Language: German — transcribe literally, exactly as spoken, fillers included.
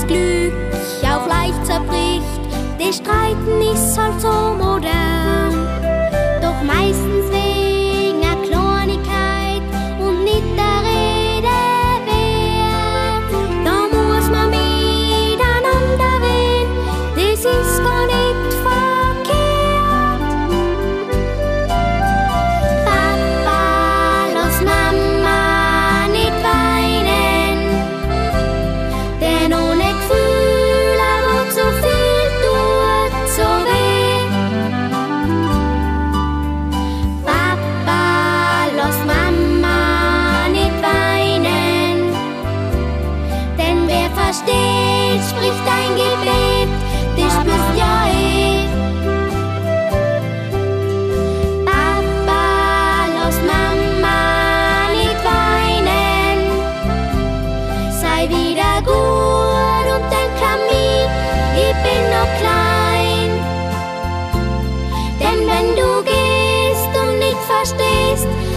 Glück auch leicht zerbricht. Das Streiten ist halt so modern, doch meistens wegen einer Kleinigkeit und nicht der Rede wert. Da muss man miteinander reden, das ist gar nicht verkehrt. Papa, lass Mama nicht weinen, denn ohne Gefühle wird so viel tut so weh. Papa, lass Mama nicht weinen, denn wer versteht, spricht ein Gebet, das spürst ja eh. Papa, lass Mama nicht weinen, sei wieder gut und denk an mich, ich bin noch klein. Denn wenn du gehst und nicht verstehst,